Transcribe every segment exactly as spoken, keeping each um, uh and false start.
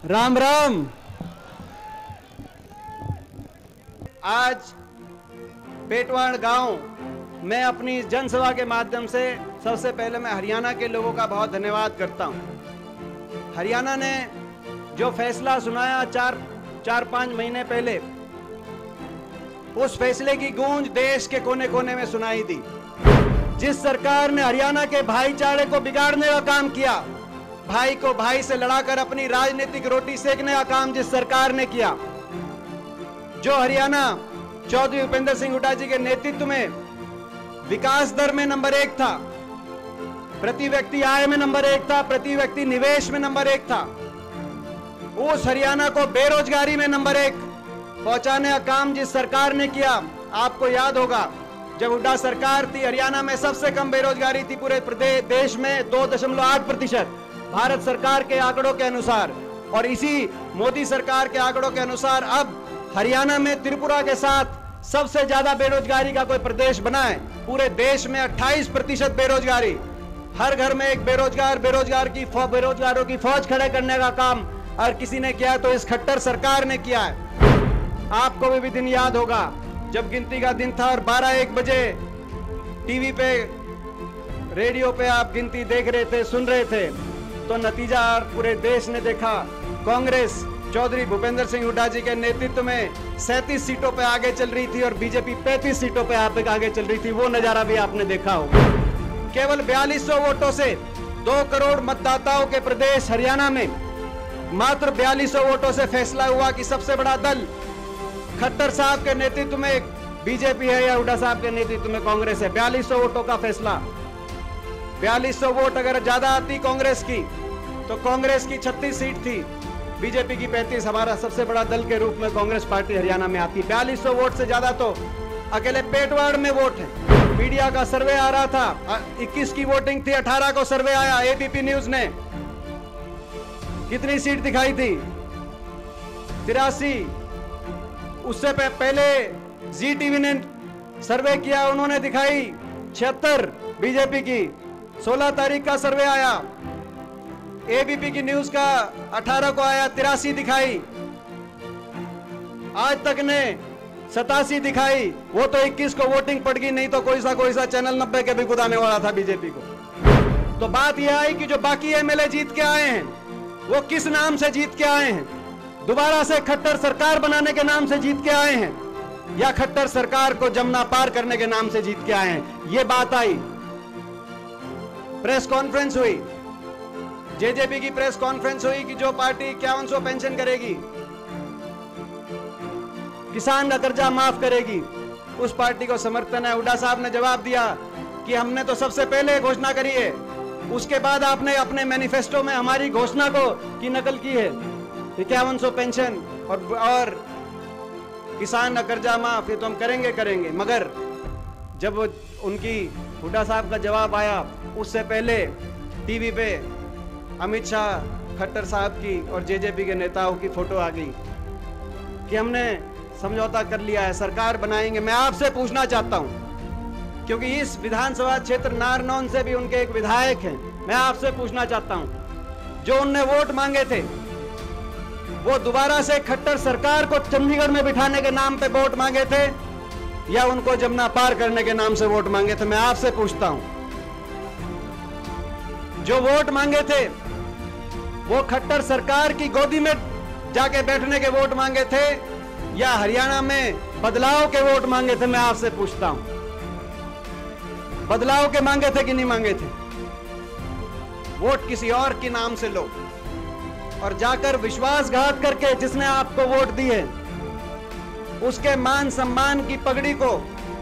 राम राम। आज पेटवाड़ गांव में अपनी जनसभा के माध्यम से सबसे पहले मैं हरियाणा के लोगों का बहुत धन्यवाद करता हूं। हरियाणा ने जो फैसला सुनाया चार चार पांच महीने पहले, उस फैसले की गूंज देश के कोने कोने में सुनाई दी। जिस सरकार ने हरियाणा के भाईचारे को बिगाड़ने का काम किया, भाई को भाई से लड़ाकर अपनी राजनीतिक रोटी सेकने का काम जिस सरकार ने किया, जो हरियाणा चौधरी भूपेंद्र सिंह हुड्डा जी के नेतृत्व में विकास दर में नंबर एक था, प्रति व्यक्ति आय में नंबर एक था, प्रति व्यक्ति निवेश में नंबर एक था, उस हरियाणा को बेरोजगारी में नंबर एक पहुंचाने का काम जिस सरकार ने किया। आपको याद होगा जब हुड्डा सरकार थी, हरियाणा में सबसे कम बेरोजगारी थी पूरे प्रदेश देश में, दो दशमलव आठ प्रतिशत भारत सरकार के आंकड़ों के अनुसार। और इसी मोदी सरकार के आंकड़ों के अनुसार अब हरियाणा में त्रिपुरा के साथ सबसे ज्यादा बेरोजगारी का कोई प्रदेश बना है। पूरे देश में अट्ठाईस प्रतिशत बेरोजगारी, हर घर में एक बेरोजगार बेरोजगार की बेरोजगारों की फौज खड़े करने का काम और किसी ने किया तो इस खट्टर सरकार ने किया है। आपको भी, भी दिन याद होगा जब गिनती का दिन था और बारह एक बजे टीवी पे रेडियो पे आप गिनती देख रहे थे, सुन रहे थे, तो नतीजा पूरे देश ने देखा। कांग्रेस चौधरी भूपेंद्र सिंह हुड्डा जी के नेतृत्व में सैंतीस सीटों पे आगे चल रही थी और बीजेपी पैंतीस सीटों पे आप आगे चल रही थी। वो नजारा भी आपने देखा होगा। केवल बयालीस सौ वोटों से दो करोड़ मतदाताओं के प्रदेश हरियाणा में मात्र बयालीस सौ वोटों से फैसला हुआ कि सबसे बड़ा दल खट्टर साहब के नेतृत्व में बीजेपी है या हुड्डा साहब के नेतृत्व में कांग्रेस है। बयालीस सौ वोटों का फैसला। बयालीस सौ वोट अगर ज्यादा आती कांग्रेस की तो कांग्रेस की छत्तीस सीट थी, बीजेपी की पैंतीस। हमारा सबसे बड़ा दल के रूप में कांग्रेस पार्टी हरियाणा में आती। बयालीस सौ वोट से ज्यादा तो अकेले पेटवाड़ में वोट है। मीडिया का सर्वे आ रहा था, इक्कीस की वोटिंग थी, अठारह को सर्वे आया। एबीपी न्यूज ने कितनी सीट दिखाई थी? तिरासी। उससे पहले जी टीवी ने सर्वे किया, उन्होंने दिखाई छिहत्तर बीजेपी की। सोलह तारीख का सर्वे आया, एबीपी की न्यूज का अठारह को आया, तिरासी दिखाई। आज तक ने सतासी दिखाई। वो तो इक्कीस को वोटिंग पड़ गई, नहीं तो कोई सा कोई सा चैनल नब्बे के भी गुदाने वाला था बीजेपी को। तो बात यह आई कि जो बाकी एमएलए जीत के आए हैं वो किस नाम से जीत के आए हैं? दोबारा से खट्टर सरकार बनाने के नाम से जीत के आए हैं या खट्टर सरकार को जमना पार करने के नाम से जीत के आए हैं? ये बात आई। प्रेस कॉन्फ्रेंस हुई, जेजेपी की प्रेस कॉन्फ्रेंस हुई कि जो पार्टी इक्यावन सौ पेंशन करेगी, किसान का कर्जा माफ करेगी, उस पार्टी को समर्थन है। हुड्डा साहब ने जवाब दिया कि हमने तो सबसे पहले घोषणा करी है, उसके बाद आपने अपने मैनिफेस्टो में हमारी घोषणा को की नकल की है, इक्यावन सौ पेंशन और, और किसान का कर्जा माफ, ये तो हम करेंगे करेंगे। मगर जब उनकी हुड्डा साहब का जवाब आया, उससे पहले टीवी पे अमित शाह, खट्टर साहब की और जेजेपी के नेताओं की फोटो आ गई कि हमने समझौता कर लिया है, सरकार बनाएंगे। मैं आपसे पूछना चाहता हूं, क्योंकि इस विधानसभा क्षेत्र नारनौल से भी उनके एक विधायक हैं, मैं आपसे पूछना चाहता हूं, जो उनने वोट मांगे थे वो दोबारा से खट्टर सरकार को चंडीगढ़ में बिठाने के नाम पे वोट मांगे थे या उनको जमना पार करने के नाम से वोट मांगे थे? मैं आपसे पूछता हूं। जो वोट मांगे थे वो खट्टर सरकार की गोदी में जाके बैठने के वोट मांगे थे या हरियाणा में बदलाव के वोट मांगे थे? मैं आपसे पूछता हूं, बदलाव के मांगे थे कि नहीं मांगे थे? वोट किसी और के नाम से लो और जाकर विश्वासघात करके जिसने आपको वोट दी है उसके मान सम्मान की पगड़ी को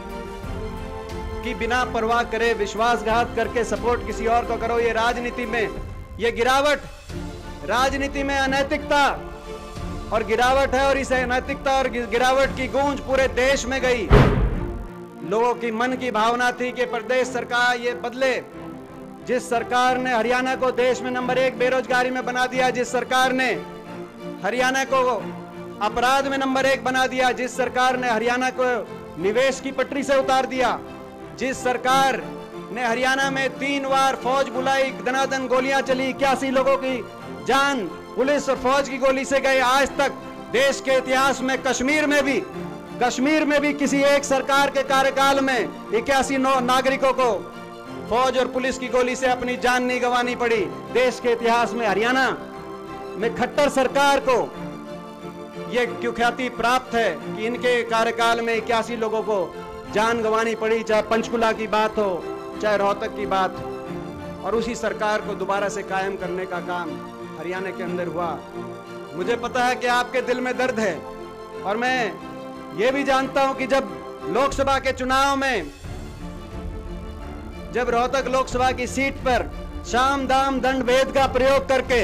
की बिना परवाह करे विश्वासघात करके सपोर्ट किसी और को करो। ये राजनीति में ये गिरावट, राजनीति में अनैतिकता और गिरावट है, और इस अनैतिकता और गिरावट की गूंज पूरे देश में गई। लोगों की मन की भावना थी कि प्रदेश सरकार ये बदले। जिस सरकार ने हरियाणा को देश में नंबर एक बेरोजगारी में बना दिया, जिस सरकार ने हरियाणा को अपराध में नंबर एक बना दिया, जिस सरकार ने हरियाणा को निवेश की पटरी से उतार दिया, जिस सरकार ने हरियाणा में तीन बार फौज बुलाई, दनादन गोलियां चली, इक्यासी लोगों की जान पुलिस और फौज की गोली से गए। आज तक देश के इतिहास में कश्मीर में भी कश्मीर में भी किसी एक सरकार के कार्यकाल में इक्यासी नागरिकों को फौज और पुलिस की गोली से अपनी जान नहीं गंवानी पड़ी। देश के इतिहास में हरियाणा में खट्टर सरकार को यह कुख्याति प्राप्त है कि इनके कार्यकाल में इक्यासी लोगों को जान गंवानी पड़ी, चाहे पंचकुला की बात हो चाहे रोहतक की बात हो। और उसी सरकार को दोबारा से कायम करने का काम हरियाणा के अंदर हुआ। मुझे पता है कि आपके दिल में दर्द है और मैं ये भी जानता हूं कि जब लोकसभा के चुनाव में जब रोहतक लोकसभा की सीट पर साम दाम दंड भेद का प्रयोग करके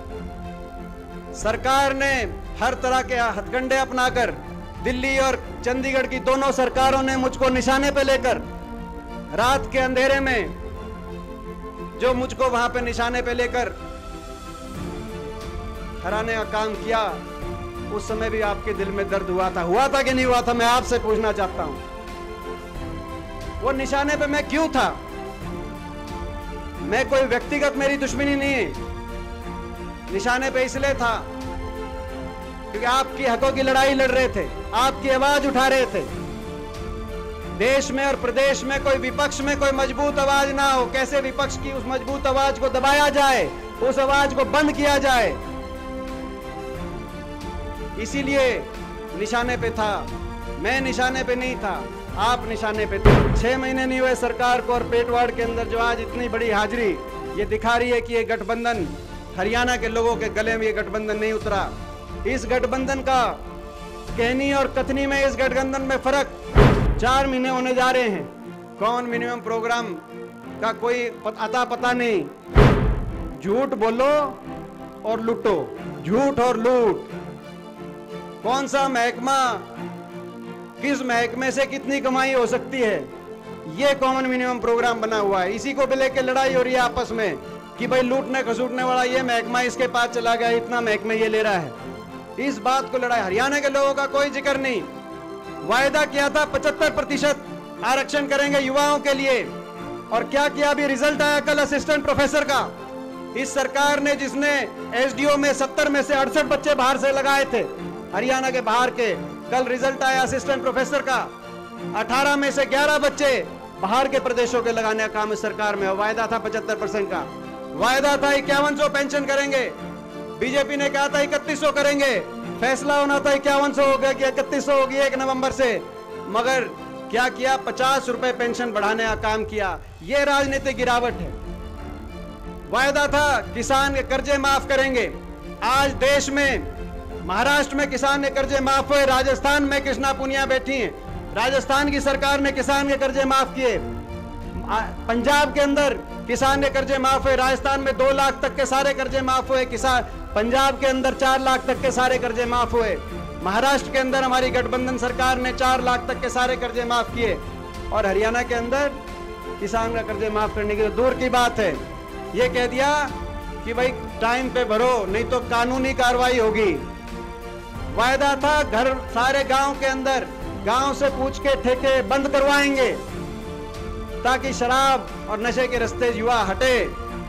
सरकार ने हर तरह के हथकंडे अपनाकर दिल्ली और चंडीगढ़ की दोनों सरकारों ने मुझको निशाने पे लेकर रात के अंधेरे में जो मुझको वहां पे निशाने पे लेकर हराने का काम किया, उस समय भी आपके दिल में दर्द हुआ था हुआ था कि नहीं हुआ था? मैं आपसे पूछना चाहता हूं वो निशाने पे मैं क्यों था? मैं कोई व्यक्तिगत मेरी दुश्मनी नहीं है, निशाने पे इसलिए था क्योंकि आपकी हकों की लड़ाई लड़ रहे थे, आपकी आवाज उठा रहे थे। देश में और प्रदेश में कोई विपक्ष में कोई मजबूत आवाज ना हो, कैसे विपक्ष की उस मजबूत आवाज को दबाया जाए, उस आवाज को बंद किया जाए, इसीलिए निशाने पे था। मैं निशाने पे नहीं था, आप निशाने पे थे। छह महीने नहीं हुए सरकार को और पेटवाड़ के अंदर जो आज इतनी बड़ी हाजिरी ये दिखा रही है कि ये गठबंधन हरियाणा के लोगों के गले में ये गठबंधन नहीं उतरा। इस गठबंधन का कहनी और कथनी में इस गठबंधन में फर्क चार महीने होने जा रहे हैं। कौन मिनिमम प्रोग्राम का कोई अता पता नहीं। झूठ बोलो और लूटो, झूठ और लूट। कौन सा महकमा किस महकमे से कितनी कमाई हो सकती है, ये कॉमन मिनिमम प्रोग्राम बना हुआ है। इसी को भी लेकर लड़ाई हो रही है आपस में कि भाई लूटने खसूटने वाला ये महकमा इसके पास चला गया, इतना महकमे ये ले रहा है। इस बात को लड़ाई, हरियाणा के लोगों का कोई जिक्र नहीं। वायदा किया था पचहत्तर प्रतिशत आरक्षण करेंगे युवाओं के लिए, और क्या किया? अभी रिजल्ट आया कल असिस्टेंट प्रोफेसर का। इस सरकार ने जिसने एसडीओ में सत्तर में से अड़सठ बच्चे बाहर से लगाए थे, हरियाणा के बाहर के, कल रिजल्ट आया असिस्टेंट प्रोफेसर का, अठारह में से ग्यारह बच्चे बाहर के प्रदेशों के लगाने का काम इस सरकार में। वायदा था पचहत्तर परसेंट का, वायदा था इक्यावन सौ पेंशन करेंगे, बीजेपी ने कहा था इकतीस सौ करेंगे, फैसला होना था इक्यावन सौ हो गया कि इकतीस सौ होगी एक नवंबर से। मगर क्या किया? पचास रुपए पेंशन बढ़ाने का काम किया। यह राजनीतिक गिरावट है। वायदा था किसान के कर्जे माफ करेंगे। आज देश में महाराष्ट्र में किसान के कर्जे माफ हुए, राजस्थान में कृष्णा पुनिया बैठी हैं, राजस्थान की सरकार ने किसान के कर्जे माफ किए। पंजाब के अंदर किसान के कर्जे माफ हुए, राजस्थान में दो लाख तक के सारे कर्जे माफ हुए, किसान पंजाब के अंदर चार लाख तक के सारे कर्जे माफ हुए, महाराष्ट्र के अंदर हमारी गठबंधन सरकार ने चार लाख तक के सारे कर्जे माफ किए, और हरियाणा के अंदर किसान का कर्जे माफ करने की तो दूर की बात है। ये कह दिया कि भाई टाइम पे भरो नहीं तो कानूनी कार्रवाई होगी। वायदा था घर सारे गांव के अंदर गांव से पूछ के ठेके बंद करवाएंगे ताकि शराब और नशे के रास्ते युवा हटे।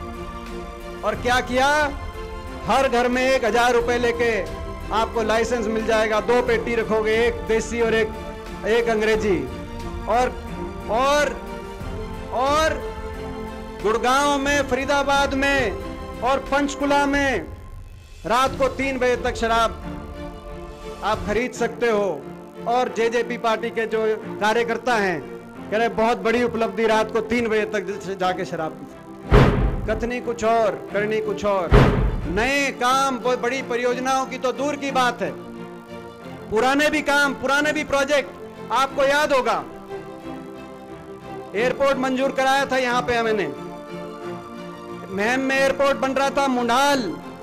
और क्या किया? हर घर में एक हजार रुपए लेके आपको लाइसेंस मिल जाएगा, दो पेटी रखोगे, एक देसी और एक एक अंग्रेजी। और और और गुड़गांव में, फरीदाबाद में और पंचकुला में रात को तीन बजे तक शराब आप खरीद सकते हो। और जेजेपी पार्टी के जो कार्यकर्ता हैं कह रहे बहुत बड़ी उपलब्धि, रात को तीन बजे तक जाके शराब। कथनी कुछ और, करनी कुछ और। नए काम, बड़ी परियोजनाओं की तो दूर की बात है, पुराने भी काम, पुराने भी प्रोजेक्ट आपको याद होगा। एयरपोर्ट मंजूर कराया था यहां पे मैंने, महम में एयरपोर्ट बन रहा था, मुंडाल,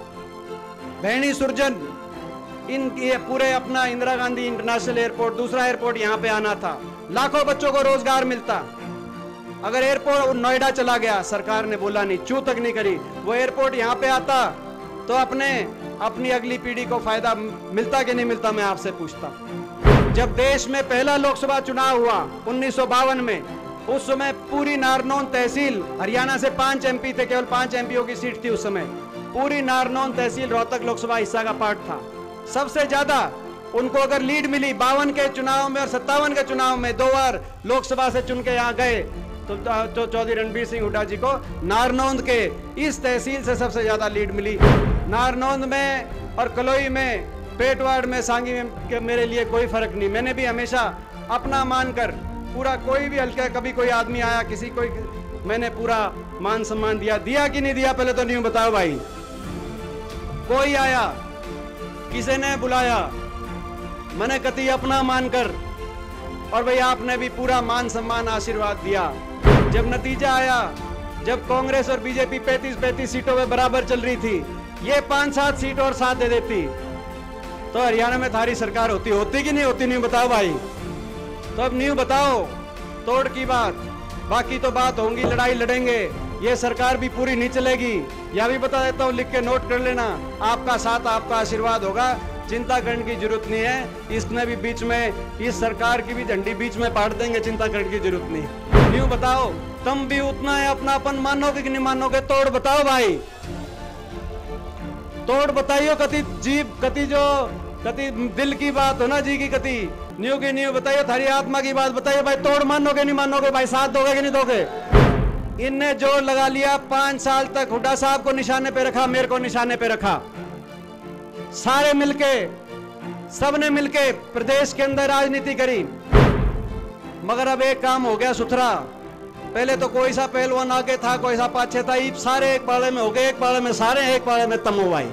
भैणी सुरजन, इन ये पूरे अपना इंदिरा गांधी इंटरनेशनल एयरपोर्ट, दूसरा एयरपोर्ट यहां पे आना था, लाखों बच्चों को रोजगार मिलता। अगर एयरपोर्ट नोएडा चला गया, सरकार ने बोला नहीं, चू तक नहीं करी, वो एयरपोर्ट यहां पे आता तो अपने अपनी अगली पीढ़ी को फायदा मिलता कि नहीं मिलता, मैं आपसे पूछता। जब देश में पहला लोकसभा चुनाव हुआ उन्नीस सौ बावन में, उस समय पूरी नारनौल तहसील, हरियाणा से पांच एमपी थे, केवल पांच एमपीओ की सीट थी उस समय, पूरी नारनौल तहसील रोहतक लोकसभा हिस्सा का पार्ट था। सबसे ज्यादा उनको अगर लीड मिली बावन के चुनाव में और सत्तावन के चुनाव में, दो बार लोकसभा से चुन के यहाँ गए, तो, तो चौधरी रणबीर सिंह हुड्डा जी को नारनौंद के इस तहसील से सबसे ज्यादा लीड मिली। नारनौंद में और कलोई में, पेटवाड़ में, सांगी में के मेरे लिए कोई फर्क नहीं। मैंने भी हमेशा अपना मानकर पूरा, कोई भी हल्का कभी कोई आदमी आया, किसी कोई, मैंने पूरा मान सम्मान दिया। दिया कि नहीं दिया पहले तो नहीं बताओ भाई। कोई आया, किसी ने बुलाया, मैंने कति अपना मानकर, और भाई आपने भी पूरा मान सम्मान आशीर्वाद दिया। जब नतीजा आया, जब कांग्रेस और बीजेपी पैंतीस पैंतीस सीटों में बराबर चल रही थी, ये पांच सात सीट और साथ दे देती, तो हरियाणा में थारी सरकार होती होती कि नहीं होती? नहीं बताओ भाई। तो अब नहीं बताओ, तोड़ की बात, बाकी तो बात होंगी, लड़ाई लड़ेंगे, ये सरकार भी पूरी नहीं चलेगी। यह भी बता देता हूं, लिख के नोट कर लेना, आपका साथ, आपका आशीर्वाद होगा, चिंता करने की जरूरत नहीं है। इसने भी बीच में, इस सरकार की भी झंडी बीच में पाड़ देंगे, चिंता करने की जरूरत नहीं। न्यू बताओ, तुम भी उतना है अपनापन मानोगे कि नहीं मानोगे? तोड़ बताओ भाई, तोड़ बताइयो। कति जीव, कति जो कति दिल की बात हो ना जी की, कति न्यू की न्यू बताइए, थारी आत्मा की बात बताइए भाई। तोड़ मानोगे नहीं मानोगे भाई? साथ दोगे कि नहीं दोगे? इनने जोर लगा लिया, पांच साल तक हुड्डा साहब को निशाने पे रखा, मेरे को निशाने पे रखा, सारे मिलके, सबने मिलके प्रदेश के अंदर राजनीति करी। मगर अब एक काम हो गया सुथरा। पहले तो कोई सा पहलवान आगे था, कोई सा पाछे था, सारे एक पाले में हो गए, एक पाले में सारे, एक पाले में तमो भाई।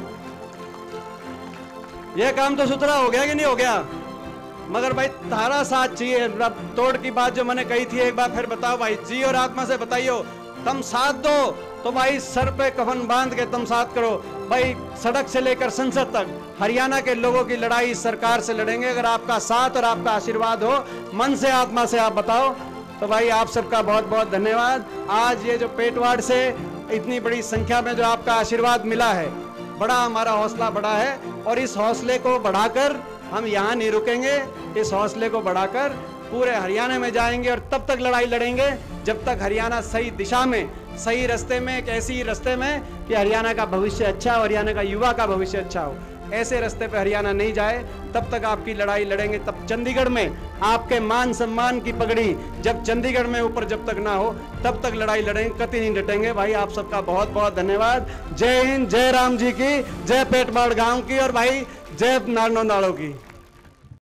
ये काम तो सुथरा हो गया कि नहीं हो गया? मगर भाई तारा साथ चाहिए। तोड़ की बात जो मैंने कही थी, एक बार फिर बताओ भाई, जी और आत्मा से बताइयो। तुम साथ दो तो भाई सर पे कफन बांध के तुम साथ करो भाई। सड़क से लेकर संसद तक हरियाणा के लोगों की लड़ाई इस सरकार से लड़ेंगे। अगर आपका साथ और आपका आशीर्वाद हो, मन से, आत्मा से आप बताओ, तो भाई आप सबका बहुत बहुत धन्यवाद। आज ये जो पेटवाड़ से इतनी बड़ी संख्या में जो आपका आशीर्वाद मिला है, बड़ा हमारा हौसला बढ़ा है, और इस हौसले को बढ़ाकर हम यहाँ नहीं रुकेंगे। इस हौसले को बढ़ाकर पूरे हरियाणा में जाएंगे, और तब तक लड़ाई लड़ेंगे जब तक हरियाणा सही दिशा में, सही रास्ते में, एक ऐसी रास्ते में कि हरियाणा का भविष्य अच्छा हो, हरियाणा का युवा का भविष्य अच्छा हो। ऐसे रास्ते पे हरियाणा नहीं जाए, तब तक आपकी लड़ाई लड़ेंगे। तब चंडीगढ़ में आपके मान सम्मान की पगड़ी जब चंडीगढ़ में ऊपर जब तक ना हो, तब तक लड़ाई लड़ेंगे, कतई नहीं डटेंगे भाई। आप सबका बहुत बहुत धन्यवाद। जय हिंद, जय राम जी की, जय पेटवाड़ गांव की, और भाई जय नारनौंद की।